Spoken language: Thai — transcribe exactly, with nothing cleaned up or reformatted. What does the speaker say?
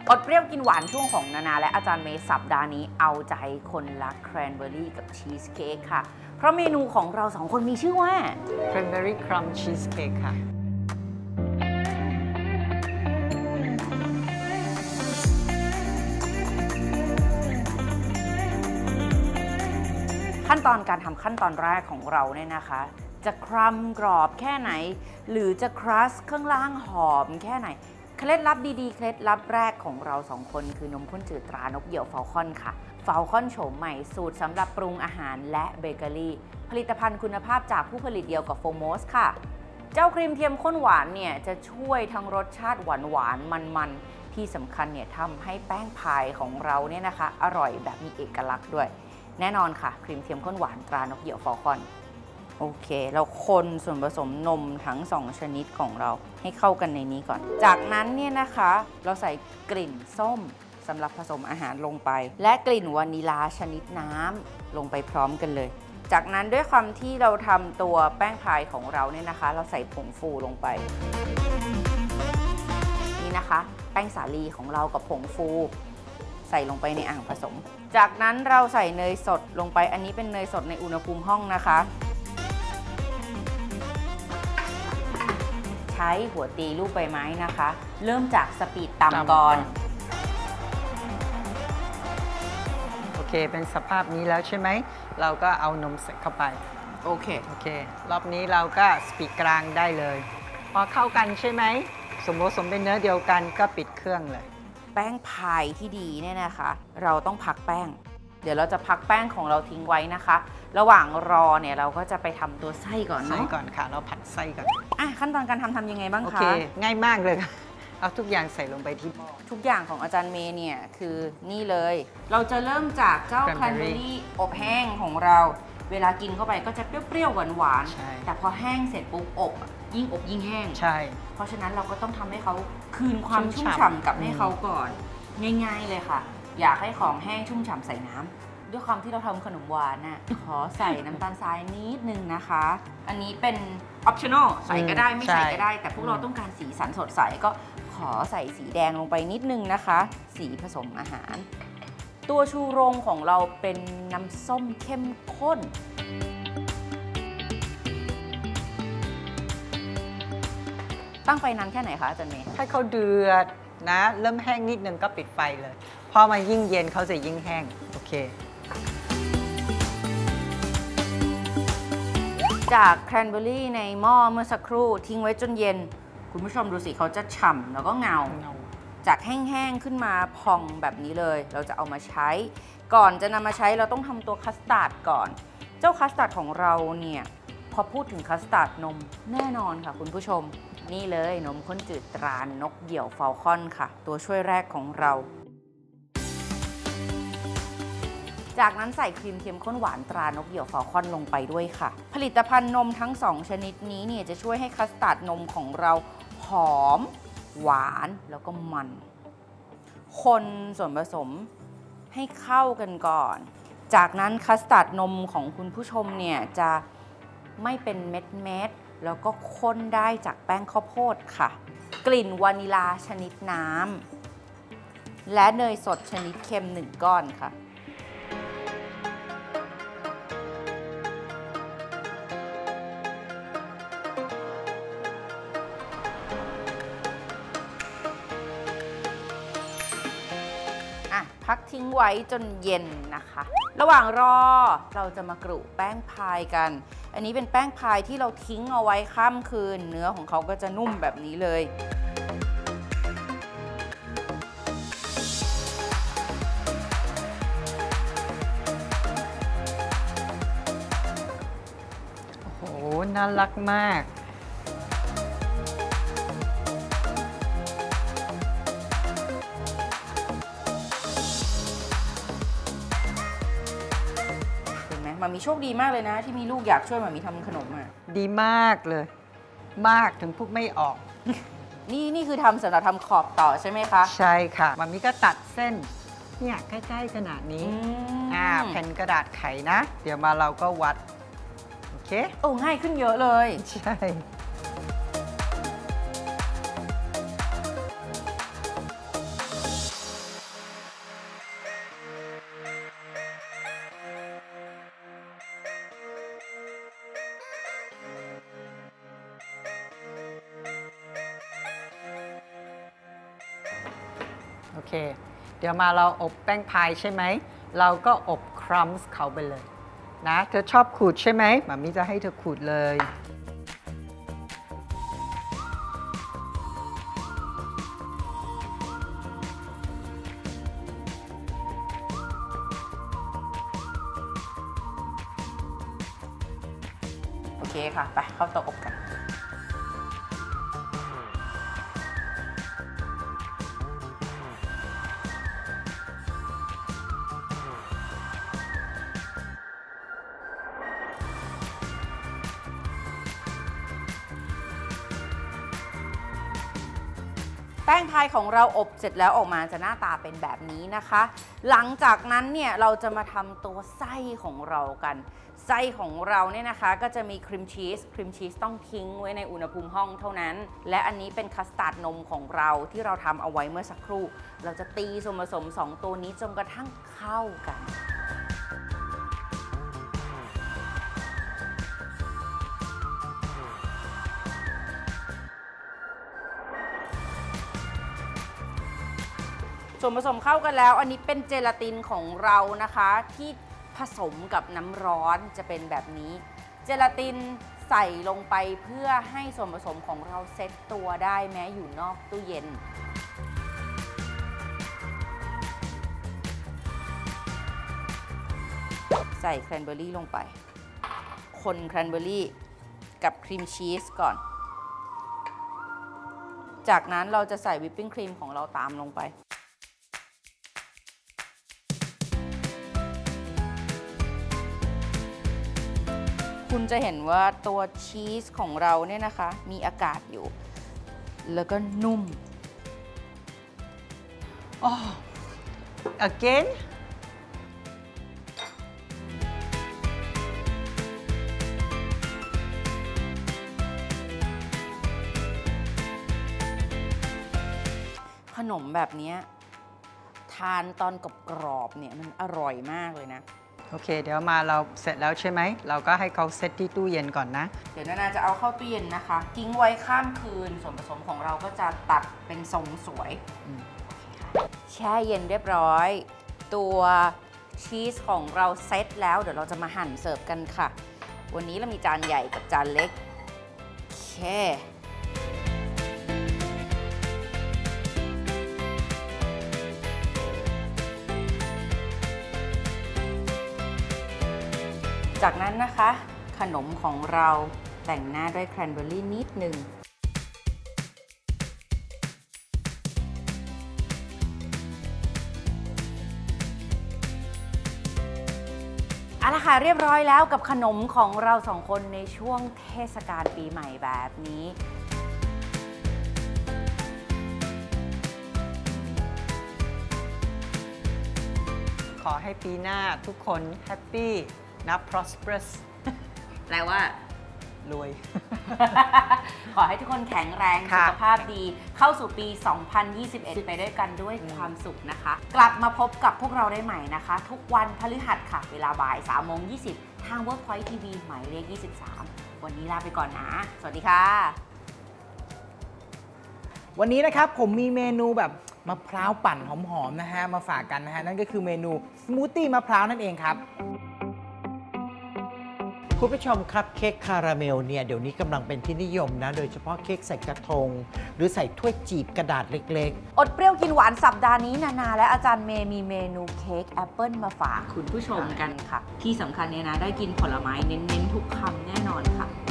อดเปรี้ยวกินหวานช่วงของนานาและอาจารย์เมย์สัปดาห์นี้เอาใจคนรักแครนเบอร์รี่กับชีสเค้กค่ะเพราะเมนูของเราสองคนมีชื่อว่า Cranberry Crumb Cheesecake ค่ะขั้นตอนการทำขั้นตอนแรกของเราเนี่ยนะคะจะครัมกรอบแค่ไหนหรือจะครัสข้างล่างหอมแค่ไหนเคล็ดลับดีๆเคล็ดลับแรกของเราสองคนคือนมข้นจืดตรานกเหยี่ยวฟาลคอนค่ะฟาลคอนโฉมใหม่สูตรสำหรับปรุงอาหารและเบเกอรี่ผลิตภัณฑ์คุณภาพจากผู้ผลิตเดียวกับโฟโมสค่ะเจ้าครีมเทียมข้นหวานเนี่ยจะช่วยทั้งรสชาติหวานหวานมันๆที่สำคัญเนี่ยทำให้แป้งพายของเราเนี่ยนะคะอร่อยแบบมีเอกลักษณ์ด้วยแน่นอนค่ะครีมเทียมข้นหวานตรานกเหยี่ยวฟาลคอนโอเคเราคนส่วนผสมนมทั้งสองชนิดของเราให้เข้ากันในนี้ก่อนจากนั้นเนี่ยนะคะเราใส่กลิ่นส้มสำหรับผสมอาหารลงไปและกลิ่นวานิลาชนิดน้ำลงไปพร้อมกันเลยจากนั้นด้วยความที่เราทำตัวแป้งพายของเราเนี่ยนะคะเราใส่ผงฟูลงไปนี่นะคะแป้งสาลีของเรากับผงฟูใส่ลงไปในอ่างผสมจากนั้นเราใส่เนยสดลงไปอันนี้เป็นเนยสดในอุณหภูมิห้องนะคะใช้หัวตีลูกใบไม้นะคะเริ่มจากสปีดต่ำก่อนโอเคเป็นสภาพนี้แล้วใช่ไหมเราก็เอานมใส่เข้าไปโอเคโอเครอบนี้เราก็สปีดกลางได้เลยพอเข้ากันใช่ไหมสมมติสมเป็นเนื้อเดียวกันก็ปิดเครื่องเลยแป้งพายที่ดีเนี่ยนะคะเราต้องพักแป้งเดี๋ยวเราจะพักแป้งของเราทิ้งไว้นะคะระหว่างรอเนี่ยเราก็จะไปทำตัวไส้ก่อนเนาะไส้ก่อนค่ะเราผัดไส้ก่อนอ่ะขั้นตอนการทำทำยังไงบ้างคะโอเคง่ายมากเลยค่ะเอาทุกอย่างใส่ลงไปที่หม้อทุกอย่างของอาจารย์เมย์เนี่ยคือนี่เลยเราจะเริ่มจากเจ้าแครนเบอร์รี่อบแห้งของเราเวลากินเข้าไปก็จะเปรี้ยวๆหวานๆแต่พอแห้งเสร็จปุ๊บอบยิ่งอบยิ่งแห้งใช่เพราะฉะนั้นเราก็ต้องทำให้เขาคืนความชุ่มฉ่ำกับให้เขาก่อนง่ายๆเลยค่ะอยากให้ของแห้งชุ่มฉ่ำใส่น้ำด้วยความที่เราทำขนมหวานน่ะขอใส่น้ำตาลทรายนิดนึงนะคะอันนี้เป็น optional ใส่ก็ได้ไม่ใส่ก็ได้แต่พวกเราต้องการสีสันสดใสก็ขอใส่สีแดงลงไปนิดนึงนะคะสีผสมอาหารตัวชูโรงของเราเป็นน้ำส้มเข้มข้นตั้งไฟนานแค่ไหนคะอาจารย์เมย์ให้เขาเดือดนะเริ่มแห้งนิดนึงก็ปิดไฟเลยพอมายิ่งเย็นเขาจะยิ่งแห้งโอเคจากแครนเบอร์รี่ในหม้อเมื่อสักครู่ทิ้งไว้จนเย็นคุณผู้ชมดูสิเขาจะฉ่ำแล้วก็เงาจากแห้งๆขึ้นมาพองแบบนี้เลยเราจะเอามาใช้ก่อนจะนำมาใช้เราต้องทำตัวคัสตาร์ดก่อนเจ้าคัสตาร์ดของเราเนี่ยพอพูดถึงคัสตาร์ดนมแน่นอนค่ะคุณผู้ชมนี่เลยนมข้นจืดตรานกเหยี่ยวฟาลคอนค่ะตัวช่วยแรกของเราจากนั้นใส่ครีมเทียมข้นหวานตรานกเหยี่ยวฟาลคอนลงไปด้วยค่ะผลิตภัณฑ์นมทั้งสองชนิดนี้เนี่ยจะช่วยให้คัสตาร์ดนมของเราหอมหวานแล้วก็มันคนส่วนผสมให้เข้ากันก่อนจากนั้นคัสตาร์ดนมของคุณผู้ชมเนี่ยจะไม่เป็นเม็ดเม็ดแล้วก็ข้นได้จากแป้งข้าวโพดค่ะกลิ่นวานิลาชนิดน้ำและเนยสดชนิดเค็มหนึ่งก้อนค่ะพักทิ้งไว้จนเย็นนะคะระหว่างรอเราจะมากรุแป้งพายกันอันนี้เป็นแป้งพายที่เราทิ้งเอาไว้ข้ามคืนเนื้อของเขาก็จะนุ่มแบบนี้เลยโอ้โหน่ารักมากมามีโชคดีมากเลยนะที่มีลูกอยากช่วยมามีทำขนมอ่ะดีมากเลยมากถึงพูดไม่ออกนี่นี่คือทำสำหรับทำขอบต่อใช่ไหมคะใช่ค่ะมามีก็ตัดเส้นเนี่ยใกล้ๆขนาดนี้อ่าแผ่นกระดาษไขนะเดี๋ยวมาเราก็วัดโอเคโอ้ง่ายขึ้นเยอะเลยใช่อเคเดี๋ยวมาเราอบแป้งพายใช่ไหมเราก็อบครัมส์เขาไปเลยนะเธอชอบขูดใช่ไหมหมามิจะให้เธอขูดเลยโอเคค่ะไปเข้าเตาอบกันแป้งพายของเราอบเสร็จแล้วออกมาจะหน้าตาเป็นแบบนี้นะคะ หลังจากนั้นเนี่ยเราจะมาทำตัวไส้ของเรากันไส้ของเราเนี่ยนะคะก็จะมีครีมชีสครีมชีสต้องทิ้งไว้ในอุณหภูมิห้องเท่านั้นและอันนี้เป็นคัสตาร์ดนมของเราที่เราทำเอาไว้เมื่อสักครู่เราจะตีส่วนผสมสองตัวนี้จนกระทั่งเข้ากันส่วนผสมเข้ากันแล้วอันนี้เป็นเจลาตินของเรานะคะที่ผสมกับน้ำร้อนจะเป็นแบบนี้เจลาตินใส่ลงไปเพื่อให้ส่วนผสมของเราเซ็ตตัวได้แม้อยู่นอกตู้เย็นใส่แครนเบอร์รี่ลงไปคนแครนเบอร์รี่กับครีมชีสก่อนจากนั้นเราจะใส่วิปปิ้งครีมของเราตามลงไปคุณจะเห็นว่าตัวชีสของเราเนี่ยนะคะมีอากาศอยู่แล้วก็นุ่ม oh again ขนมแบบนี้ทานตอนกรอบๆเนี่ยมันอร่อยมากเลยนะโอเคเดี๋ยวมาเราเสร็จแล้วใช่ไหมเราก็ให้เขาเซตที่ตู้เย็นก่อนนะเดี๋ยวนานาจะเอาเข้าตู้เย็นนะคะทิ้งไว้ข้ามคืนส่วนผสมของเราก็จะตัดเป็นทรงสวยแช่เย็นเรียบร้อยตัวชีสของเราเซตแล้วเดี๋ยวเราจะมาหั่นเสิร์ฟกันค่ะวันนี้เรามีจานใหญ่กับจานเล็กโอเคจากนั้นนะคะขนมของเราแต่งหน้าด้วยแครนเบอร์รี่นิดนึงเอาละค่ะเรียบร้อยแล้วกับขนมของเราสองคนในช่วงเทศกาลปีใหม่แบบนี้ขอให้ปีหน้าทุกคนแฮปปี้นับ prosperous แปลว่ารวยขอให้ทุกคนแข็งแรงสุขภาพดีเข้าสู่ปี สองพันยี่สิบเอ็ด ไปด้วยกันด้วยความสุขนะคะกลับมาพบกับพวกเราได้ใหม่นะคะทุกวันพฤหัสค่ะเวลาบ่าย สามโมงยี่สิบ ทาง Workpoint ที วี หมายเลขยี่สิบสามวันนี้ลาไปก่อนนะสวัสดีค่ะวันนี้นะครับผมมีเมนูแบบมะพร้าวปั่นหอมๆนะฮะมาฝากกันนะฮะนั่นก็คือเมนูสมูทตี้มะพร้าวนั่นเองครับคุณผู้ชมครับเค้กคาราเมลเนี่ยเดี๋ยวนี้กำลังเป็นที่นิยมนะโดยเฉพาะเค้กใส่กระทงหรือใส่ถ้วยจีบกระดาษเล็กๆอดเปรี้ยวกินหวานสัปดาห์นี้นานาและอาจารย์เมย์มีเมนูเค้กแอปเปิลมาฝากคุณผู้ชมกันค่ะที่สำคัญเนี่ยนะได้กินผลไม้เน้นๆทุกคำแน่นอนค่ะ